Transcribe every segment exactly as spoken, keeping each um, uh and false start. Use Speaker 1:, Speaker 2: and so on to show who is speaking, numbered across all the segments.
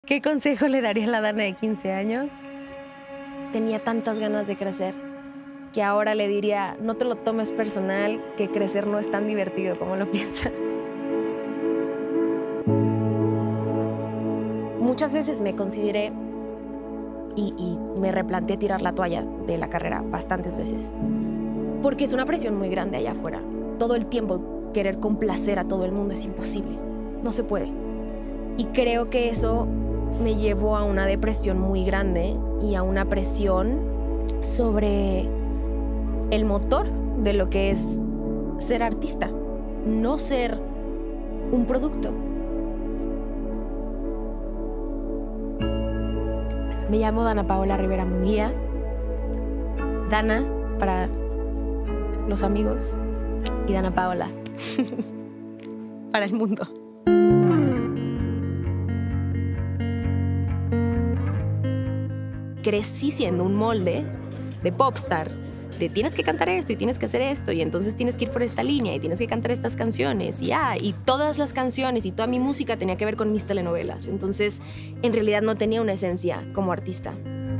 Speaker 1: ¿Qué consejo le daría a la Dana de quince años? Tenía tantas ganas de crecer que ahora le diría, no te lo tomes personal, que crecer no es tan divertido como lo piensas. Muchas veces me consideré y, y me replanteé tirar la toalla de la carrera bastantes veces. Porque es una presión muy grande allá afuera. Todo el tiempo querer complacer a todo el mundo es imposible. No se puede. Y creo que eso me llevó a una depresión muy grande y a una presión sobre el motor de lo que es ser artista, no ser un producto. Me llamo Dana Paola Rivera Munguía. Dana para los amigos y Dana Paola para el mundo. Crecí siendo un molde de popstar, de tienes que cantar esto y tienes que hacer esto y entonces tienes que ir por esta línea y tienes que cantar estas canciones y, ah, y todas las canciones y toda mi música tenía que ver con mis telenovelas. Entonces, en realidad no tenía una esencia como artista.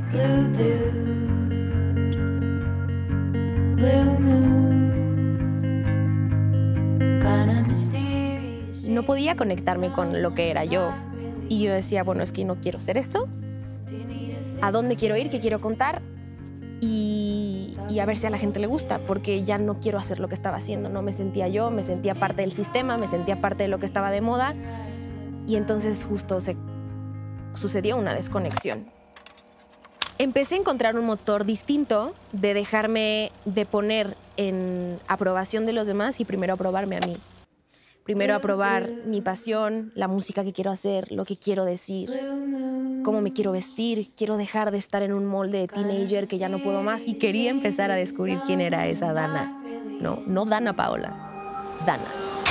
Speaker 1: No podía conectarme con lo que era yo y yo decía, bueno, es que no quiero ser esto. ¿A dónde quiero ir? ¿Qué quiero contar? Y, y a ver si a la gente le gusta, porque ya no quiero hacer lo que estaba haciendo. No me sentía yo, me sentía parte del sistema, me sentía parte de lo que estaba de moda. Y entonces justo se sucedió una desconexión. Empecé a encontrar un motor distinto de dejarme de poner en aprobación de los demás y primero aprobarme a mí. Primero aprobar mi pasión, la música que quiero hacer, lo que quiero decir, cómo me quiero vestir. Quiero dejar de estar en un molde de teenager que ya no puedo más. Y quería empezar a descubrir quién era esa Dana. No, no Dana Paola, Dana.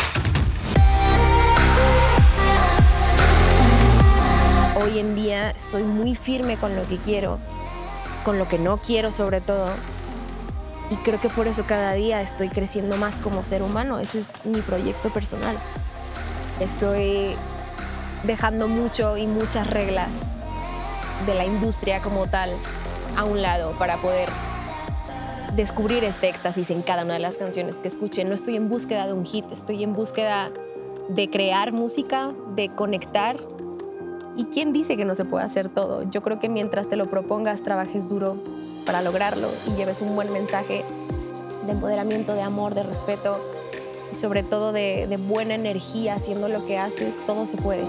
Speaker 1: Hoy en día soy muy firme con lo que quiero, con lo que no quiero sobre todo. Y creo que por eso cada día estoy creciendo más como ser humano. Ese es mi proyecto personal. Estoy dejando mucho y muchas reglas de la industria como tal a un lado para poder descubrir este éxtasis en cada una de las canciones que escuche. No estoy en búsqueda de un hit, estoy en búsqueda de crear música, de conectar. ¿Y quién dice que no se puede hacer todo? Yo creo que mientras te lo propongas, trabajes duro para lograrlo y lleves un buen mensaje de empoderamiento, de amor, de respeto y sobre todo de, de buena energía haciendo lo que haces, todo se puede.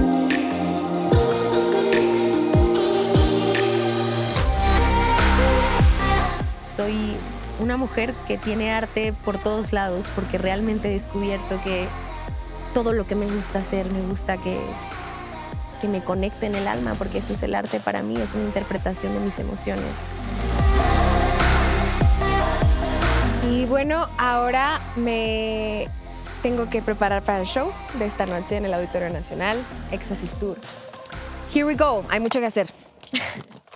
Speaker 1: Soy una mujer que tiene arte por todos lados porque realmente he descubierto que todo lo que me gusta hacer, me gusta que, que me conecte en el alma, porque eso es el arte para mí, es una interpretación de mis emociones. Y bueno, ahora me tengo que preparar para el show de esta noche en el Auditorio Nacional, Éxtasis Tour. Here we go, hay mucho que hacer.